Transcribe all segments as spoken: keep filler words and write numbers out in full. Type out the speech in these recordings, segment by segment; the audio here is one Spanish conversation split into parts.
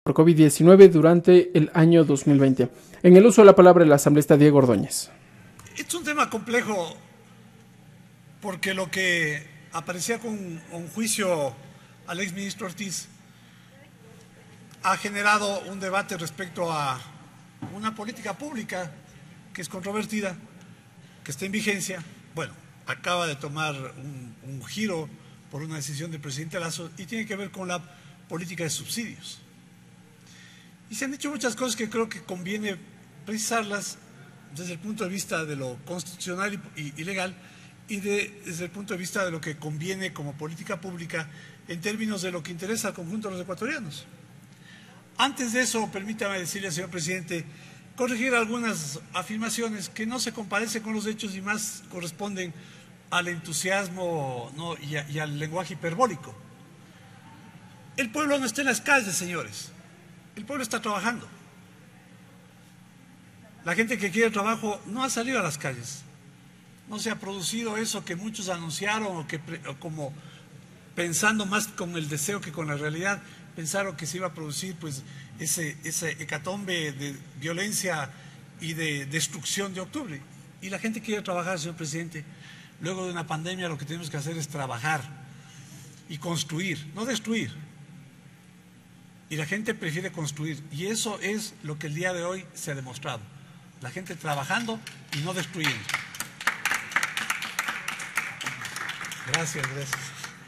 por COVID diecinueve durante el año dos mil veinte. En el uso de la palabra el asambleísta Diego Ordóñez. Es un tema complejo porque lo que aparecía con un juicio al exministro Ortiz ha generado un debate respecto a una política pública que es controvertida, que está en vigencia. Bueno, acaba de tomar un, un giro por una decisión del presidente Lasso y tiene que ver con la política de subsidios. Y se han dicho muchas cosas que creo que conviene precisarlas desde el punto de vista de lo constitucional y, y legal y de, desde el punto de vista de lo que conviene como política pública en términos de lo que interesa al conjunto de los ecuatorianos. Antes de eso, permítame decirle, señor presidente, corregir algunas afirmaciones que no se comparecen con los hechos y más corresponden al entusiasmo, ¿no? y, a, y al lenguaje hiperbólico. El pueblo no está en las calles, señores. El pueblo está trabajando. La gente que quiere trabajo no ha salido a las calles. No se ha producido eso que muchos anunciaron o que o como pensando más con el deseo que con la realidad, pensaron que se iba a producir pues ese, ese hecatombe de violencia y de destrucción de octubre. Y la gente quiere trabajar, señor presidente. Luego de una pandemia lo que tenemos que hacer es trabajar y construir, no destruir. Y la gente prefiere construir. Y eso es lo que el día de hoy se ha demostrado. La gente trabajando y no destruyendo. Gracias, gracias.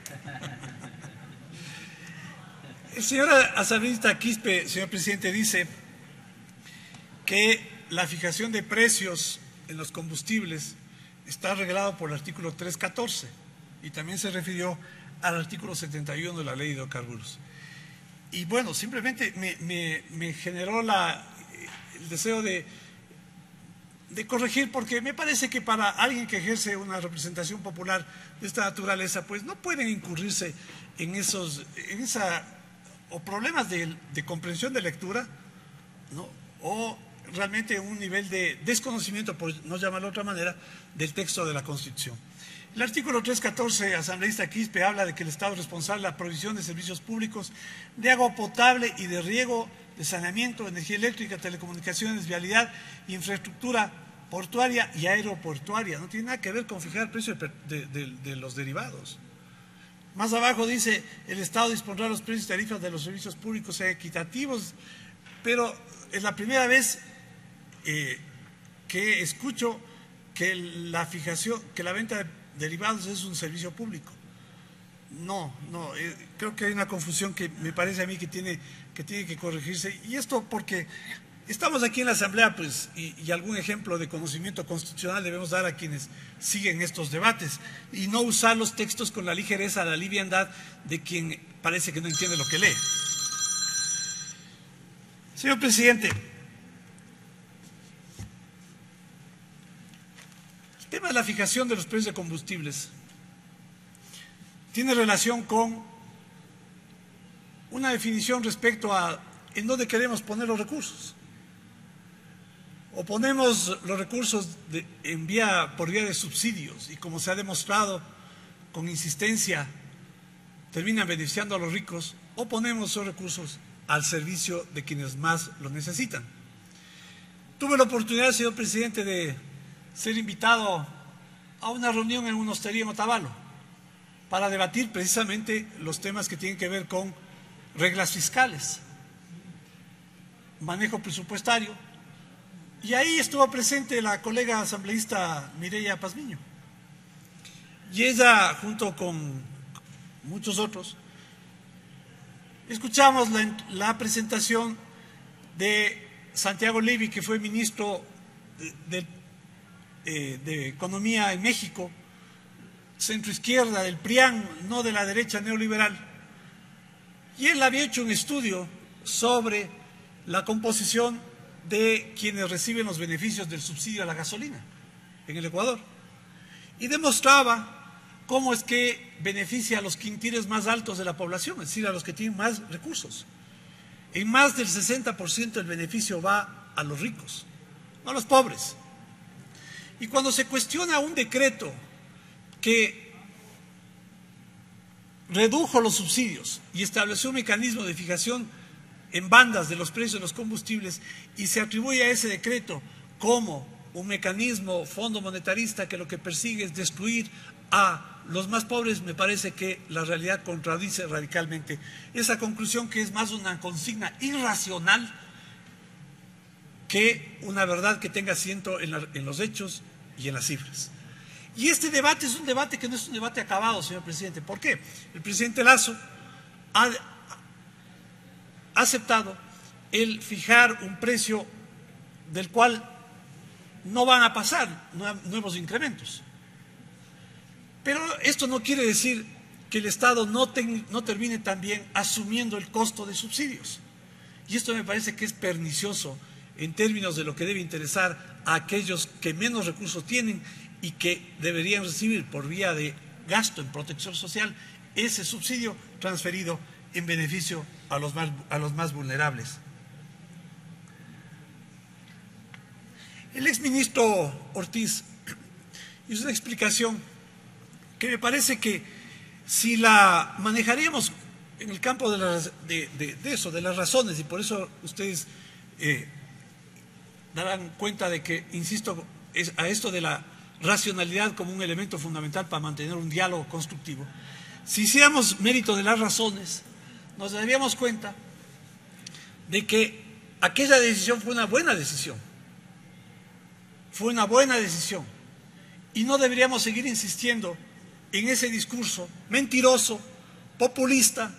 El señor asambleísta Quispe, señor presidente, dice que la fijación de precios en los combustibles está regulado por el artículo trescientos catorce y también se refirió al artículo setenta y uno de la Ley de Hidrocarburos. Y bueno, simplemente me, me, me generó la, el deseo de, de corregir, porque me parece que para alguien que ejerce una representación popular de esta naturaleza, pues no pueden incurrirse en esos en esa, o problemas de, de comprensión de lectura, ¿no? O realmente un nivel de desconocimiento, por no llamarlo de otra manera, del texto de la Constitución. El artículo trescientos catorce, asambleísta Quispe, habla de que el Estado es responsable de la provisión de servicios públicos de agua potable y de riego, de saneamiento, energía eléctrica, telecomunicaciones, vialidad, infraestructura portuaria y aeroportuaria. No tiene nada que ver con fijar el precio de, de, de, de los derivados. Más abajo dice, el Estado dispondrá los precios y tarifas de los servicios públicos equitativos, pero es la primera vez eh, que escucho que la fijación, que la venta de derivados es un servicio público. No, no, eh, creo que hay una confusión que me parece a mí que tiene que, tiene que corregirse. Y esto porque estamos aquí en la Asamblea, pues, y, y algún ejemplo de conocimiento constitucional debemos dar a quienes siguen estos debates y no usar los textos con la ligereza, la liviandad de quien parece que no entiende lo que lee. Señor presidente, el tema de la fijación de los precios de combustibles tiene relación con una definición respecto a en dónde queremos poner los recursos. O ponemos los recursos de, en vía, por vía de subsidios y, como se ha demostrado con insistencia, terminan beneficiando a los ricos, o ponemos esos recursos al servicio de quienes más lo necesitan. Tuve la oportunidad, señor presidente, de ser invitado a una reunión en una hostería en Otavalo para debatir precisamente los temas que tienen que ver con reglas fiscales, manejo presupuestario, y ahí estuvo presente la colega asambleísta Mireya Pazmiño, y ella junto con muchos otros escuchamos la, la presentación de Santiago Levy, que fue ministro de, de Eh, de Economía en México, centroizquierda, del PRIAN, no de la derecha neoliberal. Y él había hecho un estudio sobre la composición de quienes reciben los beneficios del subsidio a la gasolina en el Ecuador. Y demostraba cómo es que beneficia a los quintiles más altos de la población, es decir, a los que tienen más recursos. En más del sesenta por ciento el beneficio va a los ricos, no a los pobres. Y cuando se cuestiona un decreto que redujo los subsidios y estableció un mecanismo de fijación en bandas de los precios de los combustibles y se atribuye a ese decreto como un mecanismo fondo monetarista que lo que persigue es destruir a los más pobres, me parece que la realidad contradice radicalmente esa conclusión, que es más una consigna irracional que una verdad que tenga asiento en, la, en los hechos y en las cifras. Y este debate es un debate que no es un debate acabado, señor presidente. ¿Por qué? El presidente Lasso ha, ha aceptado el fijar un precio del cual no van a pasar nuevos incrementos. Pero esto no quiere decir que el Estado no, ten, no termine también asumiendo el costo de subsidios. Y esto me parece que es pernicioso en términos de lo que debe interesar a aquellos que menos recursos tienen y que deberían recibir por vía de gasto en protección social ese subsidio transferido en beneficio a los más, a los más vulnerables. El exministro Ortiz hizo una explicación que me parece que si la manejaríamos en el campo de, las, de, de, de eso, de las razones, y por eso ustedes eh, darán cuenta de que, insisto, es a esto de la racionalidad como un elemento fundamental para mantener un diálogo constructivo. Si hiciéramos mérito de las razones, nos daríamos cuenta de que aquella decisión fue una buena decisión. Fue una buena decisión. Y no deberíamos seguir insistiendo en ese discurso mentiroso, populista,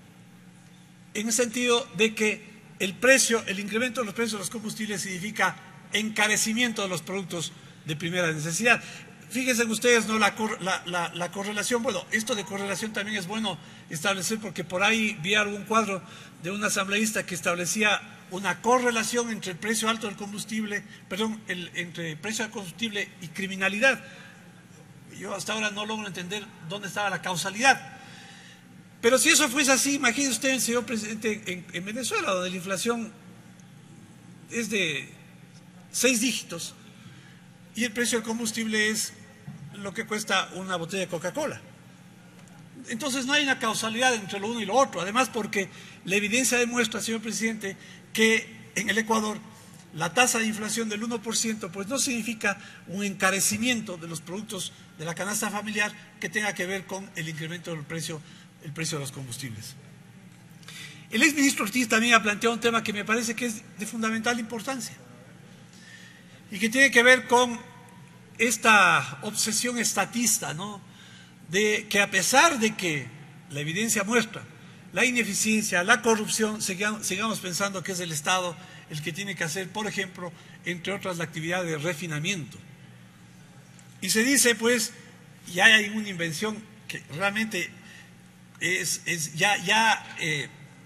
en el sentido de que el precio, el incremento de los precios de los combustibles significa encarecimiento de los productos de primera necesidad. Fíjense ustedes, ¿no? La, la, la, la correlación, bueno, esto de correlación también es bueno establecer, porque por ahí vi algún cuadro de un asambleísta que establecía una correlación entre el precio alto del combustible, perdón, el, entre el precio del combustible y criminalidad. Yo hasta ahora no logro entender dónde estaba la causalidad. Pero si eso fuese así, imagínese usted, señor presidente, en, en Venezuela, donde la inflación es de seis dígitos y el precio del combustible es lo que cuesta una botella de Coca-Cola. Entonces no hay una causalidad entre lo uno y lo otro. Además, porque la evidencia demuestra, señor presidente, que en el Ecuador la tasa de inflación del uno por ciento pues no significa un encarecimiento de los productos de la canasta familiar que tenga que ver con el incremento del precio, el precio de los combustibles. El exministro Ortiz también ha planteado un tema que me parece que es de fundamental importancia y que tiene que ver con esta obsesión estatista, ¿no? De que a pesar de que la evidencia muestra la ineficiencia, la corrupción, sigamos, sigamos pensando que es el Estado el que tiene que hacer, por ejemplo, entre otras, la actividad de refinamiento. Y se dice, pues, ya hay una invención que realmente es, es ya, ya eh,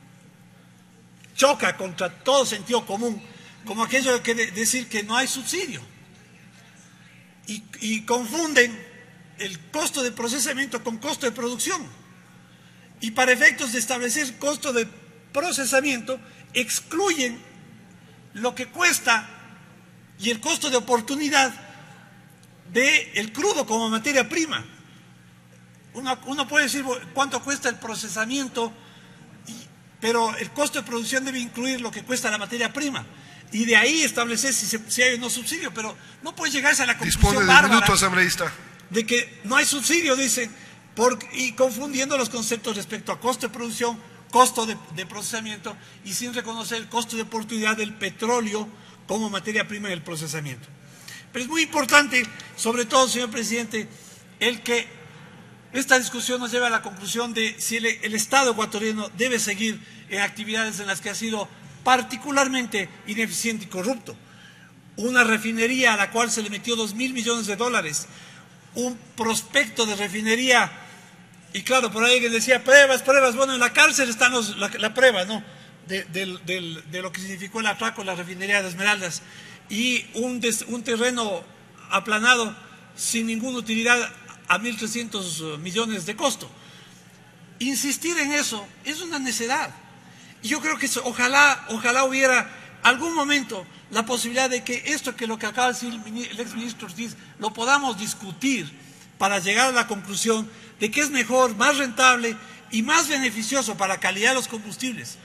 choca contra todo sentido común, como aquello de que de decir que no hay subsidio. Y, y confunden el costo de procesamiento con costo de producción. Y para efectos de establecer costo de procesamiento, excluyen lo que cuesta y el costo de oportunidad del crudo como materia prima. Uno, uno puede decir cuánto cuesta el procesamiento, pero el costo de producción debe incluir lo que cuesta la materia prima. Y de ahí establecer si, se, si hay o no subsidio, pero no puede llegarse a la conclusión bárbara minuto, asambleísta. de que no hay subsidio, dicen, por, y confundiendo los conceptos respecto a costo de producción, costo de, de procesamiento, y sin reconocer el costo de oportunidad del petróleo como materia prima del procesamiento. Pero es muy importante, sobre todo, señor presidente, el que esta discusión nos lleve a la conclusión de si el, el Estado ecuatoriano debe seguir en actividades en las que ha sido particularmente ineficiente y corrupto. Una refinería a la cual se le metió dos mil millones de dólares, un prospecto de refinería, y claro, por ahí que decía pruebas, pruebas, bueno, en la cárcel están los, la, la prueba, ¿no?, de, de, de, de lo que significó el atraco en la refinería de Esmeraldas, y un, des, un terreno aplanado sin ninguna utilidad a mil trescientos millones de costo. Insistir en eso es una necedad. Y yo creo que eso, ojalá, ojalá hubiera algún momento la posibilidad de que esto que lo que acaba de decir el exministro Ortiz lo podamos discutir para llegar a la conclusión de que es mejor, más rentable y más beneficioso para la calidad de los combustibles,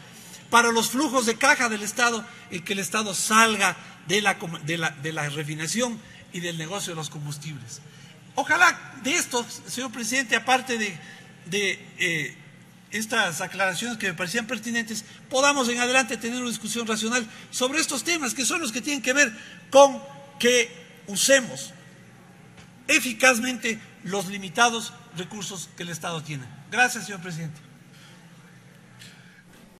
para los flujos de caja del Estado y que el Estado salga de la, de la, de la refinación y del negocio de los combustibles. Ojalá de esto, señor presidente, aparte de, de eh, estas aclaraciones que me parecían pertinentes, podamos en adelante tener una discusión racional sobre estos temas, que son los que tienen que ver con que usemos eficazmente los limitados recursos que el Estado tiene. Gracias, señor presidente.